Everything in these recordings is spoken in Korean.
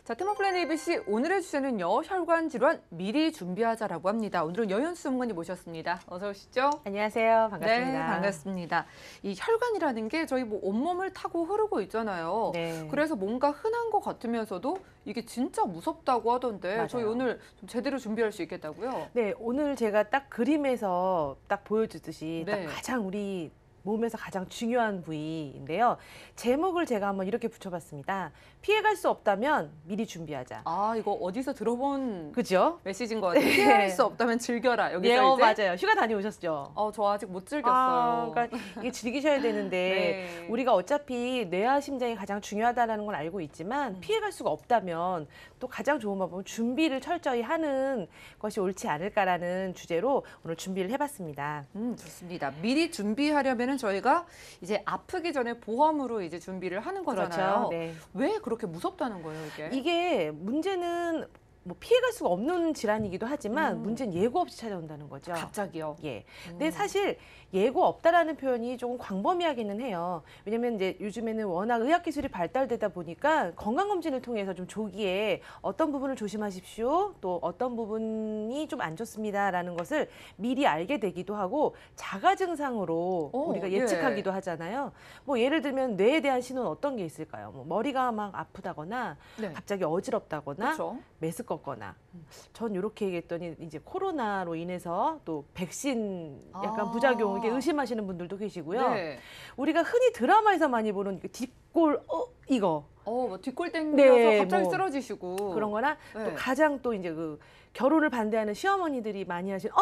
자, 테마플랜 ABC 오늘의 주제는요. 혈관 질환 미리 준비하자라고 합니다. 오늘은 여윤수 전문의 모셨습니다. 어서 오시죠. 안녕하세요. 반갑습니다. 네, 반갑습니다. 이 혈관이라는 게 저희 뭐 온몸을 타고 흐르고 있잖아요. 네. 그래서 뭔가 흔한 것 같으면서도 이게 진짜 무섭다고 하던데 맞아요. 저희 오늘 좀 제대로 준비할 수 있겠다고요? 네, 오늘 제가 딱 그림에서 딱 보여주듯이 네. 딱 가장 우리 몸에서 가장 중요한 부위인데요. 제목을 제가 한번 이렇게 붙여봤습니다. 피해갈 수 없다면 미리 준비하자. 아, 이거 어디서 들어본 그죠? 메시지인 것 같아요. 피할 수 없다면 즐겨라. 여기서 이제 맞아요. 휴가 다녀오셨죠? 저 아직 못 즐겼어요. 그러니까 이게 즐기셔야 되는데 네. 우리가 어차피 뇌와 심장이 가장 중요하다는 건 알고 있지만 피해갈 수가 없다면 또 가장 좋은 방법은 준비를 철저히 하는 것이 옳지 않을까라는 주제로 오늘 준비를 해봤습니다. 좋습니다. 미리 준비하려면은 저희가 이제 아프기 전에 보험으로 이제 준비를 하는 거잖아요. 그렇죠. 네. 왜 그렇게 무섭다는 거예요, 이게? 이게 문제는 뭐 피해갈 수가 없는 질환이기도 하지만 문제는 예고 없이 찾아온다는 거죠. 갑자기요. 예. 근데 사실 예고 없다라는 표현이 조금 광범위하기는 해요. 왜냐면 이제 요즘에는 워낙 의학 기술이 발달되다 보니까 건강검진을 통해서 좀 조기에 어떤 부분을 조심하십시오. 또 어떤 부분이 좀 안 좋습니다라는 것을 미리 알게 되기도 하고 자가 증상으로 우리가 예측하기도 하잖아요. 뭐 예를 들면 뇌에 대한 신호는 어떤 게 있을까요? 뭐 머리가 막 아프다거나 네. 갑자기 어지럽다거나 그렇죠. 메스껍거나 전 이렇게 얘기했더니 이제 코로나로 인해서 또 백신 약간 부작용 이렇게 의심하시는 분들도 계시고요. 네. 우리가 흔히 드라마에서 많이 보는 뒷골 이거 뭐 뒷골 땡겨서 네, 갑자기 뭐 쓰러지시고 그런 거나 네. 또 가장 또 이제 그 결혼을 반대하는 시어머니들이 많이 하시는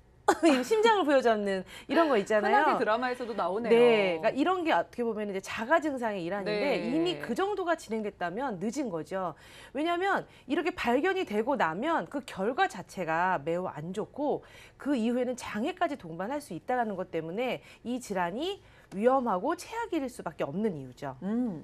이 심장을 부여잡는 이런 거 있잖아요. 흔하게 드라마에서도 나오네요. 네, 그러니까 이런 게 어떻게 보면 이제 자가 증상의 일환인데 네. 이미 그 정도가 진행됐다면 늦은 거죠. 왜냐하면 이렇게 발견이 되고 나면 그 결과 자체가 매우 안 좋고 그 이후에는 장애까지 동반할 수 있다는 것 때문에 이 질환이 위험하고 최악일 수밖에 없는 이유죠.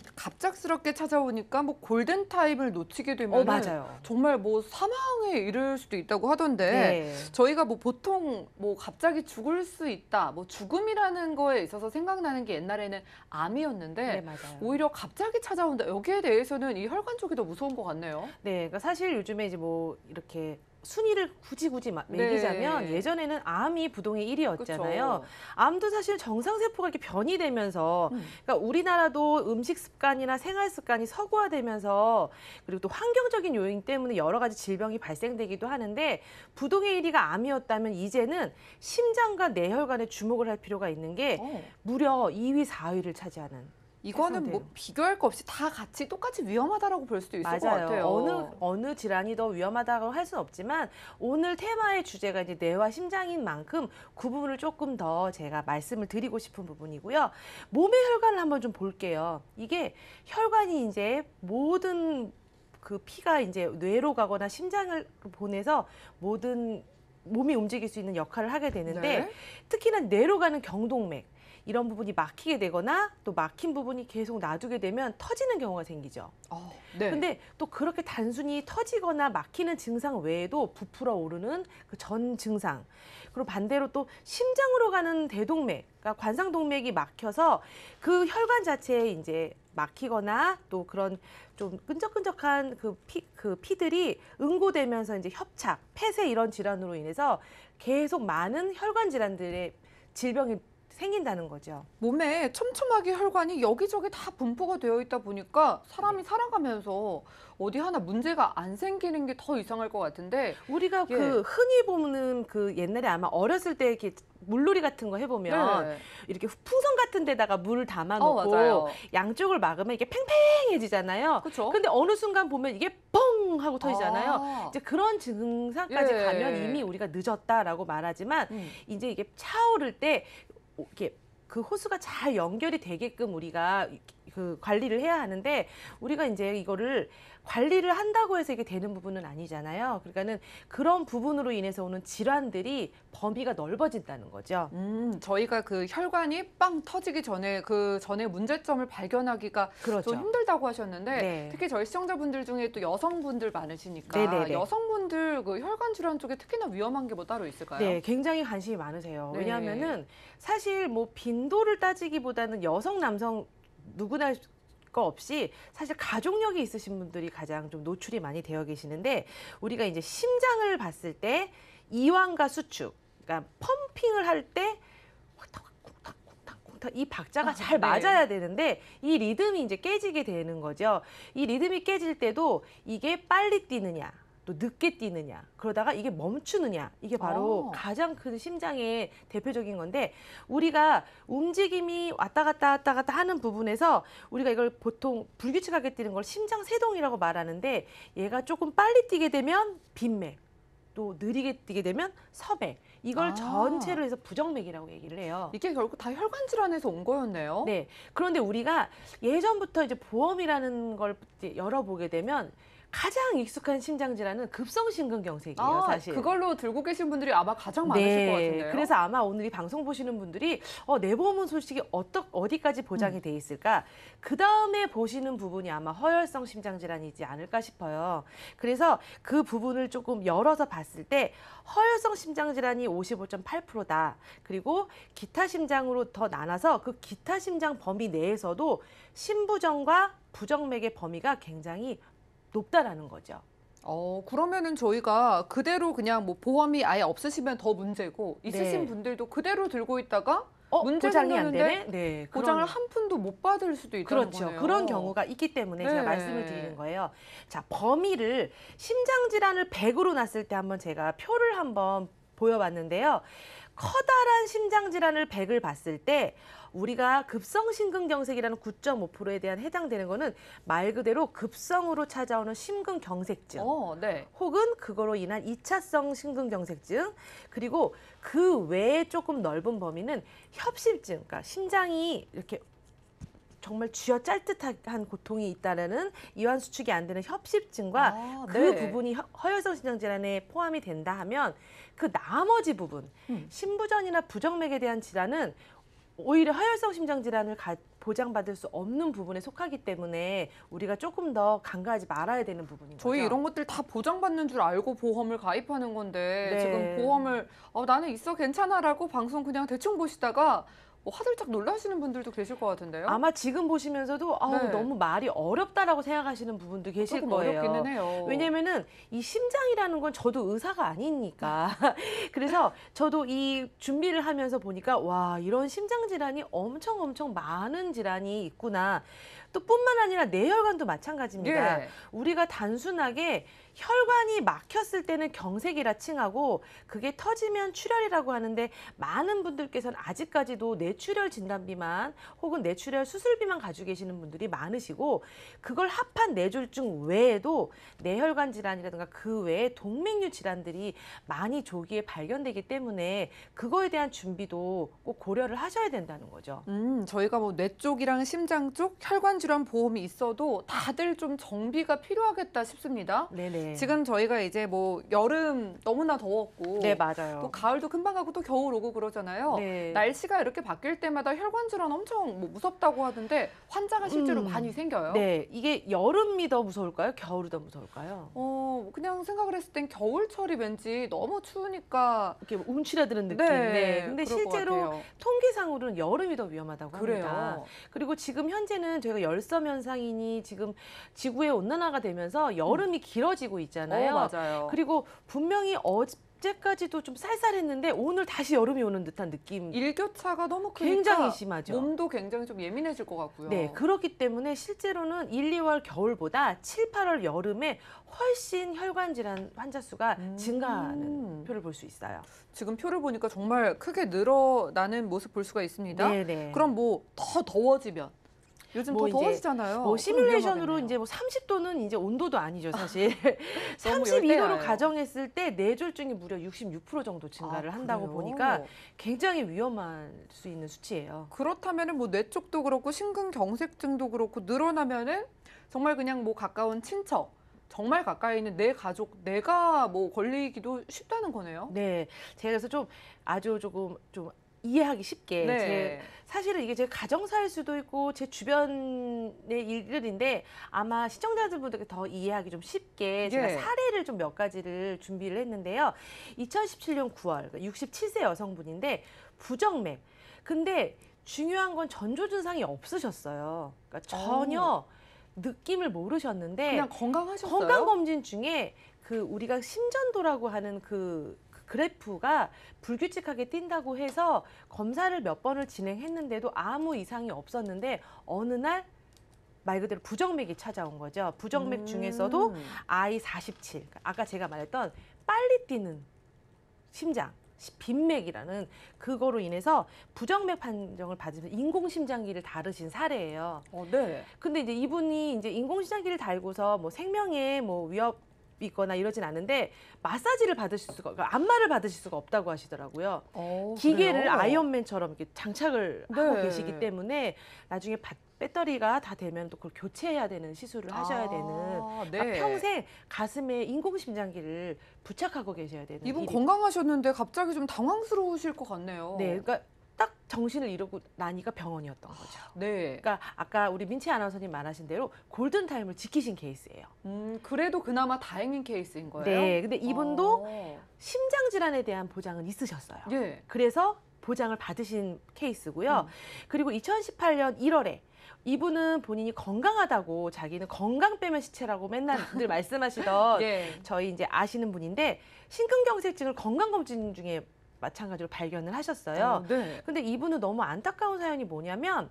갑작스럽게 찾아오니까 뭐 골든 타임을 놓치게 되면 맞아요. 정말 뭐 사망에 이를 수도 있다고 하던데 네. 저희가 뭐 보통 뭐 갑자기 죽을 수 있다, 뭐 죽음이라는 거에 있어서 생각나는 게 옛날에는 암이었는데 네, 맞아요. 오히려 갑자기 찾아온다. 여기에 대해서는 이 혈관 쪽이 더 무서운 것 같네요. 네, 그러니까 사실 요즘에 이제 뭐 이렇게 순위를 굳이 매기자면 네. 예전에는 암이 부동의 1위였잖아요. 그쵸. 암도 사실 정상세포가 이렇게 변이되면서 그러니까 우리나라도 음식 습관이나 생활 습관이 서구화되면서 그리고 또 환경적인 요인 때문에 여러 가지 질병이 발생되기도 하는데 부동의 1위가 암이었다면 이제는 심장과 뇌혈관에 주목을 할 필요가 있는 게 무려 2위, 4위를 차지하는 이거는 뭐 비교할 거 없이 다 같이 똑같이 위험하다라고 볼 수도 있을 것 맞아요. 같아요. 어느 질환이 더 위험하다고 할 수는 없지만 오늘 테마의 주제가 이제 뇌와 심장인 만큼 그 부분을 조금 더 제가 말씀을 드리고 싶은 부분이고요. 몸의 혈관을 한번 좀 볼게요. 이게 혈관이 이제 모든 그 피가 이제 뇌로 가거나 심장을 보내서 모든 몸이 움직일 수 있는 역할을 하게 되는데 네. 특히나 뇌로 가는 경동맥 이런 부분이 막히게 되거나 또 막힌 부분이 계속 놔두게 되면 터지는 경우가 생기죠. 네. 근데 또 그렇게 단순히 터지거나 막히는 증상 외에도 부풀어 오르는 그 전 증상. 그리고 반대로 또 심장으로 가는 대동맥, 그러니까 관상동맥이 막혀서 그 혈관 자체에 이제 막히거나 또 그런 좀 끈적끈적한 그 피들이 응고되면서 이제 협착, 폐쇄 이런 질환으로 인해서 계속 많은 혈관 질환들의 질병이 생긴다는 거죠. 몸에 촘촘하게 혈관이 여기저기 다 분포가 되어 있다 보니까 사람이 살아가면서 어디 하나 문제가 안 생기는 게 더 이상할 것 같은데 우리가 그 흔히 보는 그 옛날에 아마 어렸을 때 이렇게 물놀이 같은 거 해보면 이렇게 풍선 같은 데다가 물을 담아놓고 맞아요. 양쪽을 막으면 이게 팽팽해지잖아요. 그쵸? 근데 어느 순간 보면 이게 뻥 하고 터지잖아요. 이제 그런 증상까지 예. 가면 이미 우리가 늦었다라고 말하지만 이제 이게 차오를 때 이렇게 그 호수가 잘 연결이 되게끔 우리가 그 관리를 해야 하는데 우리가 이제 이거를 관리를 한다고 해서 이게 되는 부분은 아니잖아요. 그러니까는 그런 부분으로 인해서 오는 질환들이 범위가 넓어진다는 거죠. 저희가 그 혈관이 빵 터지기 전에 그 전에 문제점을 발견하기가 그렇죠. 좀 힘들다고 하셨는데 네. 특히 저희 시청자분들 중에 또 여성분들 많으시니까 네네네. 여성분들 그 혈관 질환 쪽에 특히나 위험한 게 뭐 따로 있을까요? 네, 굉장히 관심이 많으세요. 네. 왜냐하면은 사실 뭐 빈도를 따지기보다는 여성, 남성 누구나 거 없이 사실 가족력이 있으신 분들이 가장 좀 노출이 많이 되어 계시는데 우리가 이제 심장을 봤을 때 이완과 수축, 그러니까 펌핑을 할 때 이 박자가 잘 네. 맞아야 되는데 이 리듬이 이제 깨지게 되는 거죠. 이 리듬이 깨질 때도 이게 빨리 뛰느냐 또 늦게 뛰느냐 그러다가 이게 멈추느냐 이게 바로 가장 큰 심장의 대표적인 건데 우리가 움직임이 왔다 갔다 하는 부분에서 우리가 이걸 보통 불규칙하게 뛰는 걸 심장 세동이라고 말하는데 얘가 조금 빨리 뛰게 되면 빈맥 또 느리게 뛰게 되면 서맥 이걸 전체로 해서 부정맥이라고 얘기를 해요. 이게 결국 다 혈관 질환에서 온 거였네요. 네. 그런데 우리가 예전부터 이제 보험이라는 걸 이제 열어보게 되면 가장 익숙한 심장 질환은 급성심근경색이에요, 사실. 그걸로 들고 계신 분들이 아마 가장 많으실 것 같은데요. 그래서 아마 오늘 이 방송 보시는 분들이 내 보험은 솔직히 어디까지 보장이 돼 있을까? 그 다음에 보시는 부분이 아마 허혈성 심장 질환이지 않을까 싶어요. 그래서 그 부분을 조금 열어서 봤을 때 허혈성 심장 질환이 55.8%다. 그리고 기타 심장으로 더 나눠서 그 기타 심장 범위 내에서도 심부정과 부정맥의 범위가 굉장히 높다라는 거죠. 그러면은 저희가 그대로 그냥 뭐 보험이 아예 없으시면 더 문제고 있으신 네. 분들도 그대로 들고 있다가 문제 보장이 안 생겼는데 되네. 네, 보장을 한 푼도 못 받을 수도 있다는 그렇죠. 거네요. 그런 경우가 있기 때문에 제가 네. 말씀을 드리는 거예요. 자, 범위를 심장 질환을 100으로 놨을 때 한번 제가 표를 한번 보여봤는데요. 커다란 심장 질환을 100을 봤을 때 우리가 급성심근경색이라는 9.5%에 대한 해당되는 거는 말 그대로 급성으로 찾아오는 심근경색증. 네. 혹은 그거로 인한 2차성 심근경색증 그리고 그 외에 조금 넓은 범위는 협심증, 그러니까 심장이 이렇게 정말 쥐어짤듯한 고통이 있다라는 이완 수축이 안 되는 협심증과 그 네. 부분이 허혈성 심장 질환에 포함이 된다 하면 그 나머지 부분 심부전이나 부정맥에 대한 질환은 오히려 허혈성 심장 질환을 보장받을 수 없는 부분에 속하기 때문에 우리가 조금 더 간과하지 말아야 되는 부분인 저희 거죠. 이런 것들 다 보장받는 줄 알고 보험을 가입하는 건데 네. 지금 보험을 나는 있어 괜찮아라고 방송 그냥 대충 보시다가 화들짝 놀라시는 분들도 계실 것 같은데요. 아마 지금 보시면서도 네. 너무 말이 어렵다라고 생각하시는 부분도 계실 조금 거예요. 어렵기는 해요. 왜냐면은 이 심장이라는 건 저도 의사가 아니니까. 그래서 저도 이 준비를 하면서 보니까 와, 이런 심장 질환이 엄청 많은 질환이 있구나. 또 뿐만 아니라 뇌혈관도 마찬가지입니다. 예. 우리가 단순하게 혈관이 막혔을 때는 경색이라 칭하고 그게 터지면 출혈이라고 하는데 많은 분들께서는 아직까지도 뇌출혈 진단비만 혹은 뇌출혈 수술비만 가지고 계시는 분들이 많으시고 그걸 합한 뇌졸중 외에도 뇌혈관 질환이라든가 그 외에 동맥류 질환들이 많이 조기에 발견되기 때문에 그거에 대한 준비도 꼭 고려를 하셔야 된다는 거죠. 저희가 뭐 뇌 쪽이랑 심장 쪽 혈관 질환 보험이 있어도 다들 좀 정비가 필요하겠다 싶습니다. 네네. 지금 저희가 이제 뭐 여름 너무나 더웠고 네, 맞아요. 또 가을도 금방 가고 또 겨울 오고 그러잖아요. 네. 날씨가 이렇게 바뀔 때마다 혈관 질환 엄청 뭐 무섭다고 하던데 환자가 실제로 많이 생겨요. 네, 이게 여름이 더 무서울까요? 겨울이 더 무서울까요? 그냥 생각을 했을 땐 겨울철이 왠지 너무 추우니까 이렇게 움츠려드는 느낌. 네. 근데 그럴 것 실제로 같아요. 통계상으로는 여름이 더 위험하다고 합니다. 그래요. 그리고 지금 현재는 저희가 열섬 현상이니 지금 지구의 온난화가 되면서 여름이 길어지고 있잖아요. 맞아요. 그리고 분명히 어제까지도 좀 쌀쌀했는데 오늘 다시 여름이 오는 듯한 느낌. 일교차가 너무 크니까 굉장히 심하죠. 몸도 굉장히 좀 예민해질 것 같고요. 네, 그렇기 때문에 실제로는 1, 2월 겨울보다 7, 8월 여름에 훨씬 혈관 질환 환자 수가 증가하는 표를 볼 수 있어요. 지금 표를 보니까 정말 크게 늘어나는 모습 볼 수가 있습니다. 네네. 그럼 뭐 더 더워지면 요즘 뭐 더 이제 더워지잖아요. 뭐 시뮬레이션으로 그럼 이제 뭐 30도는 이제 온도도 아니죠, 사실. 너무 32도로 열대야예요. 가정했을 때 뇌졸중이 무려 66% 정도 증가를 한다고 그래요? 보니까 굉장히 위험할 수 있는 수치예요. 그렇다면은 뭐 뇌 쪽도 그렇고 심근경색증도 그렇고 늘어나면은 정말 그냥 뭐 가까운 친척, 정말 가까이 있는 내 가족, 내가 뭐 걸리기도 쉽다는 거네요. 네, 제가 그래서 좀 아주 조금 좀 이해하기 쉽게 네. 사실은 이게 제 가정사일 수도 있고 제 주변의 일들인데 아마 시청자분들께 더 이해하기 좀 쉽게 제가 예. 사례를 좀 몇 가지를 준비를 했는데요. 2017년 9월 67세 여성분인데 부정맥. 근데 중요한 건 전조 증상이 없으셨어요. 그러니까 전혀 느낌을 모르셨는데 그냥 건강하셨어요? 건강검진 중에 그 우리가 심전도라고 하는 그 그래프가 불규칙하게 뛴다고 해서 검사를 몇 번을 진행했는데도 아무 이상이 없었는데 어느 날 말 그대로 부정맥이 찾아온 거죠. 부정맥 중에서도 I47, 아까 제가 말했던 빨리 뛰는 심장, 빈맥이라는 그거로 인해서 부정맥 판정을 받으면서 인공심장기를 다루신 사례예요. 네. 근데 이제 이분이 이제 인공심장기를 달고서 뭐 생명에 뭐 위협이 있거나 이러진 않은데 마사지를 받으실 수가, 그러니까 안마를 받으실 수가 없다고 하시더라고요. 기계를 그래요? 아이언맨처럼 이렇게 장착을 하고 네. 계시기 때문에 나중에 배터리가 다 되면 또 그걸 교체해야 되는 시술을 하셔야 되는, 네. 그러니까 평생 가슴에 인공심장기를 부착하고 계셔야 되는 이분 일이. 건강하셨는데 갑자기 좀 당황스러우실 것 같네요. 네, 그러니까 딱 정신을 잃고 나니까 병원이었던 거죠. 네. 그러니까 아까 우리 민채 아나운서님 말하신 대로 골든 타임을 지키신 케이스예요. 그래도 그나마 다행인 케이스인 거예요? 네, 근데 이분도 심장 질환에 대한 보장은 있으셨어요. 예. 그래서 보장을 받으신 케이스고요. 그리고 2018년 1월에 이분은 본인이 건강하다고 자기는 건강 빼면 시체라고 맨날 늘 말씀하시던 예. 저희 이제 아시는 분인데 심근경색증을 건강검진 중에 마찬가지로 발견을 하셨어요. 네. 근데 이분은 너무 안타까운 사연이 뭐냐면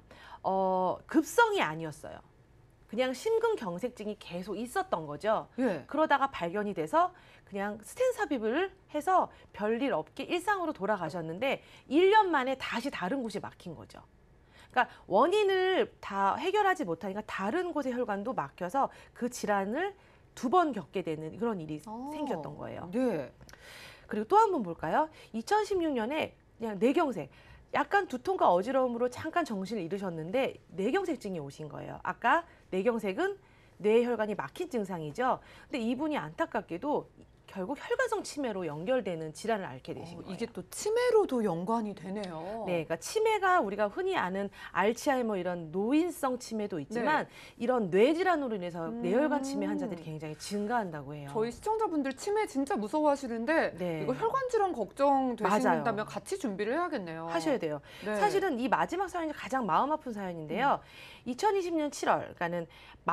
급성이 아니었어요. 그냥 심근경색증이 계속 있었던 거죠. 예. 그러다가 발견이 돼서 그냥 스텐 삽입을 해서 별일 없게 일상으로 돌아가셨는데 1년 만에 다시 다른 곳이 막힌 거죠. 그러니까 원인을 다 해결하지 못하니까 다른 곳의 혈관도 막혀서 그 질환을 2번 겪게 되는 그런 일이 생겼던 거예요. 네. 그리고 또 한 번 볼까요? 2016년에 그냥 뇌경색, 약간 두통과 어지러움으로 잠깐 정신을 잃으셨는데 뇌경색증이 오신 거예요. 아까 뇌경색은 뇌혈관이 막힌 증상이죠. 근데 이분이 안타깝게도 결국 혈관성 치매로 연결되는 질환을 앓게 되신 거예요. 이게 또 치매로도 연관이 되네요. 네, 그러니까 치매가 우리가 흔히 아는 알츠하이머 이런 노인성 치매도 있지만 이런 뇌질환으로 인해서 뇌혈관 치매 환자들이 굉장히 증가한다고 해요. 저희 시청자분들 치매 진짜 무서워하시는데 네. 이거 혈관 질환 걱정되신다면 맞아요. 같이 준비를 해야겠네요. 하셔야 돼요. 네. 사실은 이 마지막 사연이 가장 마음 아픈 사연인데요. 2020년 7월, 그러니까는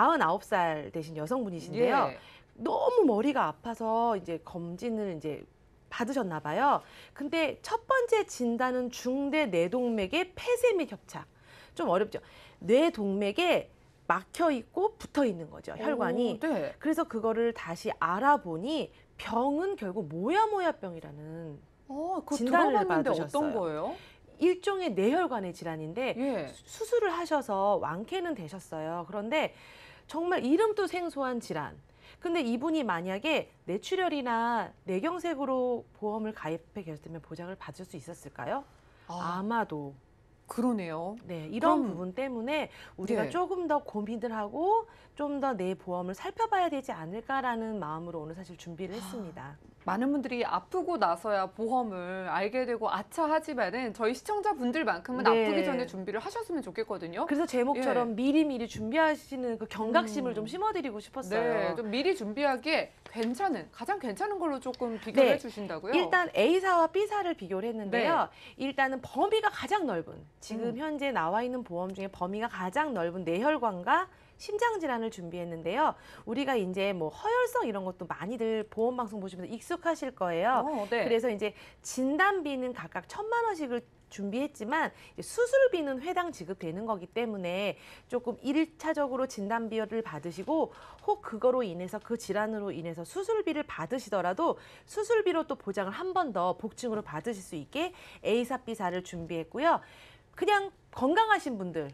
49살 되신 여성분이신데요. 예. 너무 머리가 아파서 이제 검진을 이제 받으셨나 봐요. 근데 첫 번째 진단은 중대 뇌동맥의 폐쇄 및 협착. 좀 어렵죠. 뇌동맥에 막혀 있고 붙어 있는 거죠. 혈관이. 네. 그래서 그거를 다시 알아보니 병은 결국 모야모야병이라는 그거 진단을 들어봤는데 받으셨어요. 어떤 거예요? 일종의 뇌혈관의 질환인데 예. 수술을 하셔서 완쾌는 되셨어요. 그런데 정말 이름도 생소한 질환. 근데 이분이 만약에 뇌출혈이나 뇌경색으로 보험을 가입해 계셨다면 보장을 받을 수 있었을까요? 아마도. 그러네요. 네, 이런 그럼- 부분 때문에 우리가 예. 조금 더 고민을 하고 좀 더 내 보험을 살펴봐야 되지 않을까라는 마음으로 오늘 사실 준비를 했습니다. 많은 분들이 아프고 나서야 보험을 알게 되고 아차 하지만은 저희 시청자분들만큼은 네. 아프기 전에 준비를 하셨으면 좋겠거든요. 그래서 제목처럼 미리미리 준비하시는 그 경각심을 좀 심어드리고 싶었어요. 네, 좀 미리 준비하기에 가장 괜찮은 걸로 조금 비교를 네. 해주신다고요? 일단 A사와 B사를 비교를 했는데요. 일단은 범위가 가장 넓은, 지금 현재 나와 있는 보험 중에 범위가 가장 넓은 뇌혈관과 심장 질환을 준비했는데요. 우리가 이제 뭐 허혈성 이런 것도 많이들 보험 방송 보시면서 익숙하실 거예요. 네. 그래서 이제 진단비는 각각 1,000만 원씩을 준비했지만 수술비는 회당 지급되는 거기 때문에 조금 1차적으로 진단비를 받으시고 혹 그거로 인해서 그 질환으로 인해서 수술비를 받으시더라도 수술비로 또 보장을 한 번 더 복층으로 받으실 수 있게 A사, B사를 준비했고요. 그냥 건강하신 분들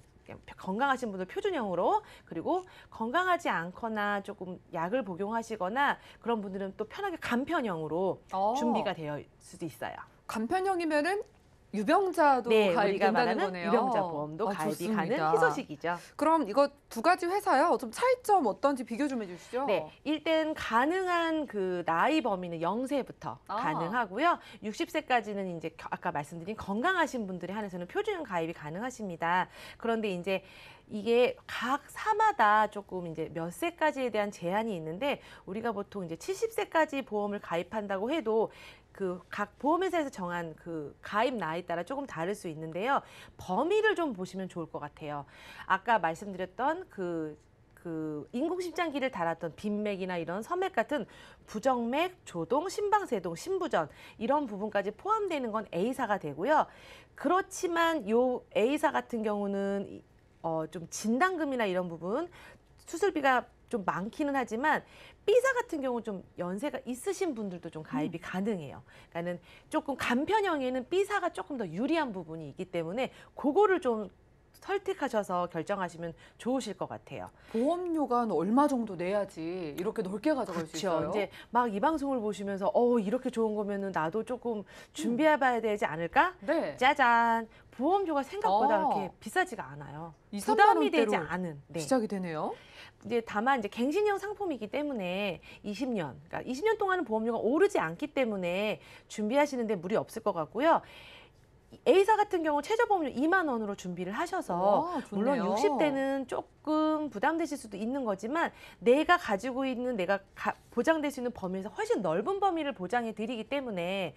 표준형으로, 그리고 건강하지 않거나 조금 약을 복용하시거나 그런 분들은 또 편하게 간편형으로 준비가 되어 수도 있어요. 간편형이면은 유병자도 네, 가입이 우리가 된다는 말하는 거네요. 유병자 보험도 가입이 좋습니다. 가는 희소식이죠. 그럼 이거 두 가지 회사요. 좀 차이점 어떤지 비교 좀 해주시죠. 네, 일단 가능한 그 나이 범위는 0세부터 가능하고요. 60세까지는 이제 아까 말씀드린 건강하신 분들에 한해서는 표준형 가입이 가능하십니다. 그런데 이제 이게 각 사마다 조금 이제 몇 세까지에 대한 제한이 있는데 우리가 보통 이제 70세까지 보험을 가입한다고 해도 그 각 보험회사에서 정한 그 가입 나이에 따라 조금 다를 수 있는데요. 범위를 좀 보시면 좋을 것 같아요. 아까 말씀드렸던 그 그 인공심장기를 달았던 빈맥이나 이런 섬맥 같은 부정맥, 조동, 심방세동, 심부전 이런 부분까지 포함되는 건 A사가 되고요. 그렇지만 요 A사 같은 경우는 좀 진단금이나 이런 부분 수술비가 좀 많기는 하지만 B사 같은 경우 좀 연세가 있으신 분들도 좀 가입이 가능해요. 그러니까는 조금 간편형에는 B사가 조금 더 유리한 부분이 있기 때문에 그거를 좀 설득하셔서 결정하시면 좋으실 것 같아요. 보험료가 얼마 정도 내야지 이렇게 넓게 가져갈 수 있어요? 그렇죠. 이제 막 이 방송을 보시면서 이렇게 좋은 거면은 나도 조금 준비해봐야 되지 않을까? 네. 짜잔. 보험료가 생각보다 어. 그렇게 비싸지가 않아요. 2, 3만 부담이 되지 원대로 않은. 네. 시작이 되네요. 이제 다만 이제 갱신형 상품이기 때문에 20년, 그러니까 20년 동안은 보험료가 오르지 않기 때문에 준비하시는데 무리 없을 것 같고요. A사 같은 경우 최저보험료 2만 원으로 준비를 하셔서 와, 물론 좋네요. 60대는 조금 부담되실 수도 있는 거지만 내가 가지고 있는 보장될 수 있는 범위에서 훨씬 넓은 범위를 보장해 드리기 때문에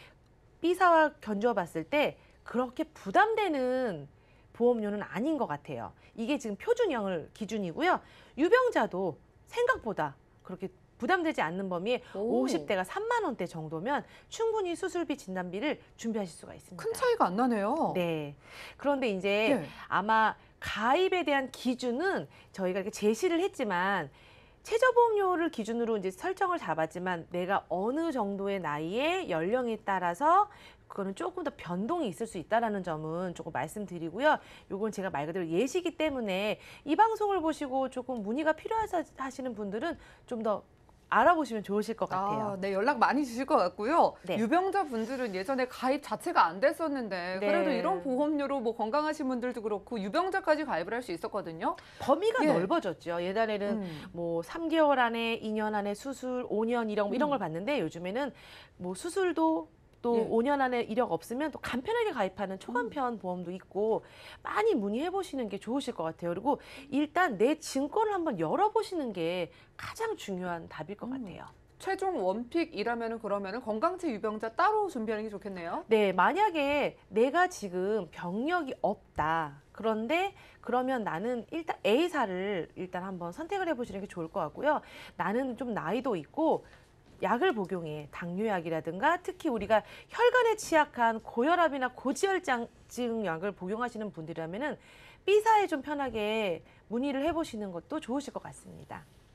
B사와 견주어 봤을 때 그렇게 부담되는 보험료는 아닌 것 같아요. 이게 지금 표준형을 기준이고요. 유병자도 생각보다 그렇게 부담되지 않는 범위에 오. 50대가 3만 원대 정도면 충분히 수술비 진단비를 준비하실 수가 있습니다. 큰 차이가 안 나네요. 네. 그런데 이제 네. 아마 가입에 대한 기준은 저희가 이렇게 제시를 했지만 최저보험료를 기준으로 이제 설정을 잡았지만 내가 어느 정도의 나이에 연령에 따라서 그거는 조금 더 변동이 있을 수 있다라는 점은 조금 말씀드리고요. 요건 제가 말 그대로 예시기 때문에 이 방송을 보시고 조금 문의가 필요하시는 분들은 좀 더 알아보시면 좋으실 것 같아요. 네, 연락 많이 주실 것 같고요. 네. 유병자 분들은 예전에 가입 자체가 안 됐었는데 네. 그래도 이런 보험료로 뭐 건강하신 분들도 그렇고 유병자까지 가입을 할 수 있었거든요. 범위가 예. 넓어졌죠. 예전에는 뭐 3개월 안에, 2년 안에 수술, 5년 이런 걸 봤는데 요즘에는 뭐 수술도 또 예. 5년 안에 이력 없으면 또 간편하게 가입하는 초간편 보험도 있고 많이 문의해 보시는 게 좋으실 것 같아요. 그리고 일단 내 증권을 한번 열어보시는 게 가장 중요한 답일 것 같아요. 최종 원픽이라면은 그러면은 건강체 유병자 따로 준비하는 게 좋겠네요. 네, 만약에 내가 지금 병력이 없다. 그런데 그러면 나는 일단 A사를 일단 한번 선택을 해보시는 게 좋을 것 같고요. 나는 좀 나이도 있고 약을 복용해 당뇨약이라든가 특히 우리가 혈관에 취약한 고혈압이나 고지혈증 약을 복용하시는 분들이라면은 B사에 좀 편하게 문의를 해보시는 것도 좋으실 것 같습니다.